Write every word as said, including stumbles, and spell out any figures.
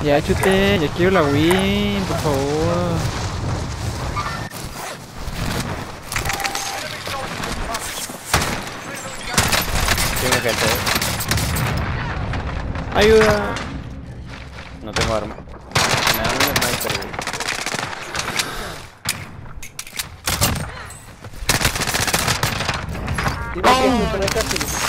Ya chute, ya quiero la win, por favor. Tiene gente. Ayuda. No tengo arma. Me dan un sniper, güey. Iba a que me conectaste.